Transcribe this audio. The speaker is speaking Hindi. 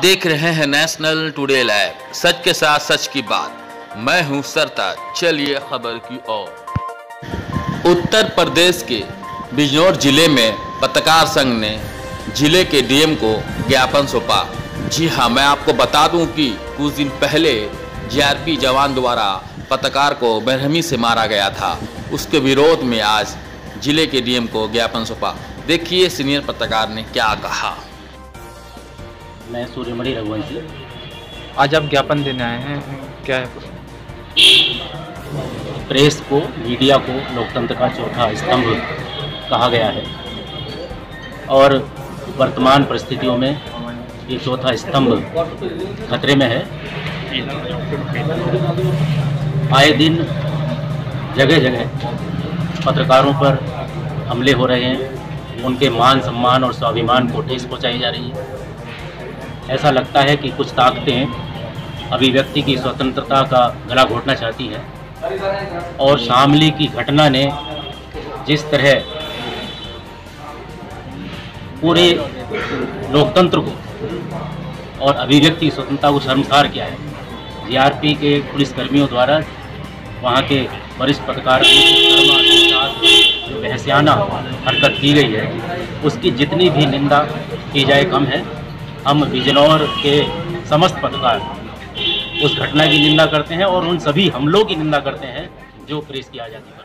देख रहे हैं नेशनल टुडे लाइव, सच के साथ सच की बात। मैं हूं सरताज। चलिए खबर की ओर। उत्तर प्रदेश के बिजनौर जिले में पत्रकार संघ ने जिले के डीएम को ज्ञापन सौंपा। जी हां, मैं आपको बता दूं कि कुछ दिन पहले जीआरपी जवान द्वारा पत्रकार को बेरहमी से मारा गया था। उसके विरोध में आज जिले के डीएम को ज्ञापन सौंपा। देखिए सीनियर पत्रकार ने क्या कहा। मैं सूर्यमणि रघुवंशी। आज आप ज्ञापन देने आए हैं, क्या है? प्रेस को, मीडिया को लोकतंत्र का चौथा स्तंभ कहा गया है और वर्तमान परिस्थितियों में ये चौथा स्तंभ खतरे में है। आए दिन जगह जगह पत्रकारों पर हमले हो रहे हैं, उनके मान सम्मान और स्वाभिमान को ठेस पहुंचाई जा रही है। ऐसा लगता है कि कुछ ताकतें अभिव्यक्ति की स्वतंत्रता का गला घोटना चाहती हैं और शामली की घटना ने जिस तरह पूरे लोकतंत्र को और अभिव्यक्ति की स्वतंत्रता को शर्मसार किया है। जीआरपी के पुलिसकर्मियों द्वारा वहाँ के वरिष्ठ पत्रकार जो बहसियाना हरकत की गई है, उसकी जितनी भी निंदा की जाए कम है। हम बिजनौर के समस्त पत्रकार उस घटना की निंदा करते हैं और उन सभी हमलों की निंदा करते हैं जो प्रेस की आज़ादी पर